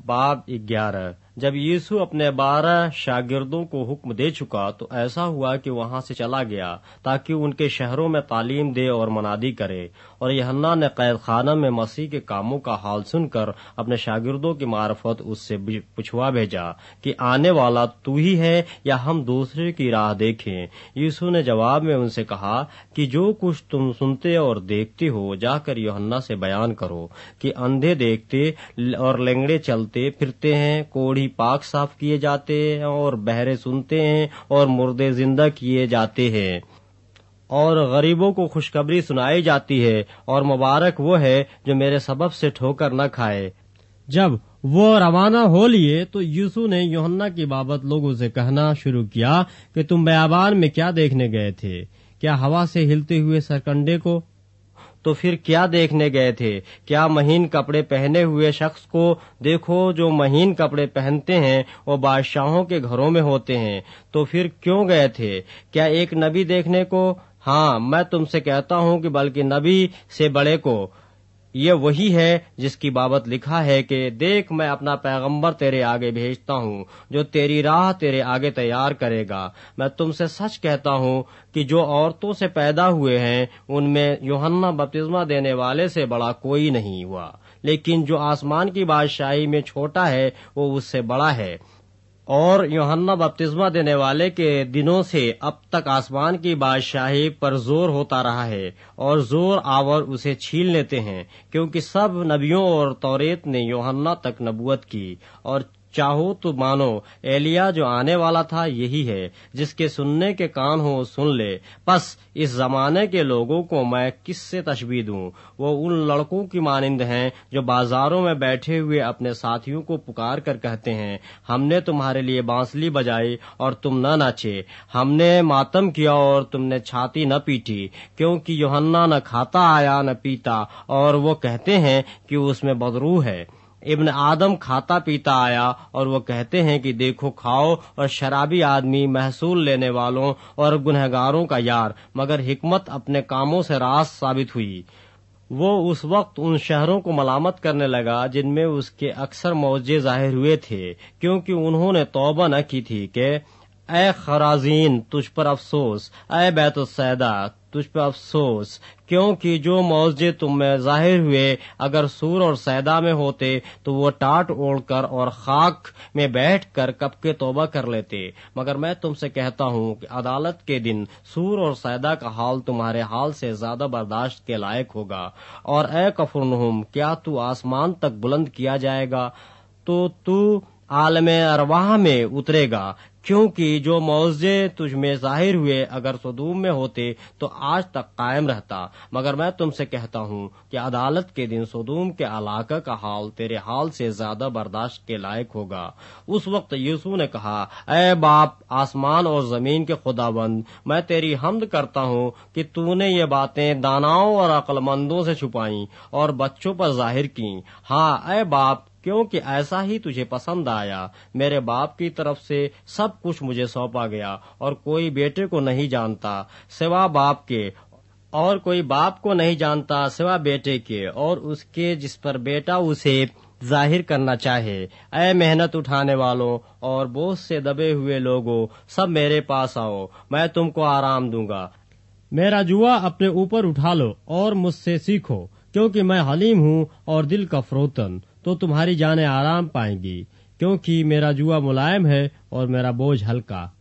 باب 11۔ جب یسوع اپنے 12 شاگردوں کو حکم دے چکا تو ایسا ہوا کہ وہاں سے چلا گیا تاکہ ان کے شہروں میں تعلیم دے اور منادی کرے، اور یوحنا نے قید خانہ میں مسیح کے کاموں کا حال سن کر اپنے شاگردوں کی معرفت اس سے پوچھوا بھیجا کہ آنے والا تو ہی ہے یا ہم دوسرے کی راہ دیکھیں۔ یسوع نے جواب میں ان سے کہا کہ جو کچھ تم سنتے اور دیکھتے ہو جا کر یوحنا سے بیان کرو کہ اندھے دیکھتے اور لنگڑے چلتے پھرتے ہیں، کوڑھی پاک صاف کیے جاتے ہیں اور بہرے سنتے ہیں اور مردے زندہ کیے جاتے ہیں، اور غریبوں کو خوشخبری سنائی جاتی ہے، اور مبارک وہ ہے جو میرے سبب سے ٹھوکر نہ کھائے۔ جب وہ روانہ ہو لیے تو یسوع نے یوحنا کی بابت لوگوں سے کہنا شروع کیا کہ تم بیابان میں کیا دیکھنے گئے تھے؟ کیا ہوا سے ہلتے ہوئے سرکنڈے کو؟ تو پھر کیا دیکھنے گئے تھے؟ کیا مہین کپڑے پہنے ہوئے شخص کو؟ دیکھو، جو مہین کپڑے پہنتے ہیں وہ بادشاہوں کے گھروں میں ہوتے ہیں۔ تو پھر کیوں گئے تھے؟ کیا ایک نبی دیکھنے کو؟ ہاں، میں تم سے کہتا ہوں کہ بلکہ نبی سے بڑے کو۔ یہ وہی ہے جس کی بابت لکھا ہے کہ دیکھ، میں اپنا پیغمبر تیرے آگے بھیجتا ہوں جو تیری راہ تیرے آگے تیار کرے گا۔ میں تم سے سچ کہتا ہوں کہ جو عورتوں سے پیدا ہوئے ہیں ان میں یوحنا بپتسمہ دینے والے سے بڑا کوئی نہیں ہوا، لیکن جو آسمان کی بادشاہی میں چھوٹا ہے وہ اس سے بڑا ہے۔ اور یوحنا بپتسمہ دینے والے کے دنوں سے اب تک آسمان کی بادشاہی پر زور ہوتا رہا ہے، اور زور آور اسے چھین لیتے ہیں، کیونکہ سب نبیوں اور توریت نے یوحنا تک نبوت کی۔ اور چاہو تو مانو ایلیا جو آنے والا تھا یہی ہے۔ جس کے سننے کے کان ہو سن لے۔ پس اس زمانے کے لوگوں کو میں کس سے تشبیہ دوں؟ وہ ان لڑکوں کی مانند ہیں جو بازاروں میں بیٹھے ہوئے اپنے ساتھیوں کو پکار کر کہتے ہیں، ہم نے تمہارے لیے بانسلی بجائی اور تم نہ ناچے، ہم نے ماتم کیا اور تم نے چھاتی نہ پیٹی، کیونکہ یوحنا نہ کھاتا آیا نہ پیتا، اور وہ کہتے ہیں کہ اس میں بدروح ہے۔ ابن آدم کھاتا پیتا آیا اور وہ کہتے ہیں کہ دیکھو کھاؤ، اور شرابی آدمی محصول لینے والوں اور گنہگاروں کا یار، مگر حکمت اپنے کاموں سے راست ثابت ہوئی۔ وہ اس وقت ان شہروں کو ملامت کرنے لگا جن میں اس کے اکثر معجزے ظاہر ہوئے تھے، کیونکہ انہوں نے توبہ نہ کی تھی کہ اے خرازین تجھ پر افسوس، اے بیت السیدہ تجھ پر افسوس، کیونکہ جو معجزے تم میں ظاہر ہوئے اگر سور اور سیدا میں ہوتے تو وہ ٹاٹ اوڑھ کر اور خاک میں بیٹھ کر کب کے توبہ کر لیتے، مگر میں تم سے کہتا ہوں کہ عدالت کے دن سور اور سیدا کا حال تمہارے حال سے زیادہ برداشت کے لائق ہوگا۔ اور اے کفرنہم، کیا تو آسمان تک بلند کیا جائے گا؟ تو عالم ارواح میں اترے گا، کیونکہ جو معجزے تجھ میں ظاہر ہوئے اگر سدوم میں ہوتے تو آج تک قائم رہتا، مگر میں تم سے کہتا ہوں کہ عدالت کے دن سدوم کے علاقہ کا حال تیرے حال سے زیادہ برداشت کے لائق ہوگا۔ اس وقت یسوع نے کہا، اے باپ آسمان اور زمین کے خداوند، میں تیری حمد کرتا ہوں کہ تو نے یہ باتیں داناؤں اور عقل مندوں سے چھپائیں اور بچوں پر ظاہر کیں۔ ہاں اے باپ، کیونکہ ایسا ہی تجھے پسند آیا۔ میرے باپ کی طرف سے سب کچھ مجھے سونپا گیا، اور کوئی بیٹے کو نہیں جانتا سوا باپ کے، اور کوئی باپ کو نہیں جانتا سوا بیٹے کے اور اس کے جس پر بیٹا اسے ظاہر کرنا چاہے۔ اے محنت اٹھانے والوں اور بوجھ سے دبے ہوئے لوگوں، سب میرے پاس آؤ، میں تم کو آرام دوں گا۔ میرا جوا اپنے اوپر اٹھا لو اور مجھ سے سیکھو، کیونکہ میں حلیم ہوں اور دل کا فروتن، تو تمہاری جانیں آرام پائیں گی، کیونکہ میرا جوا ملائم ہے اور میرا بوجھ ہلکا۔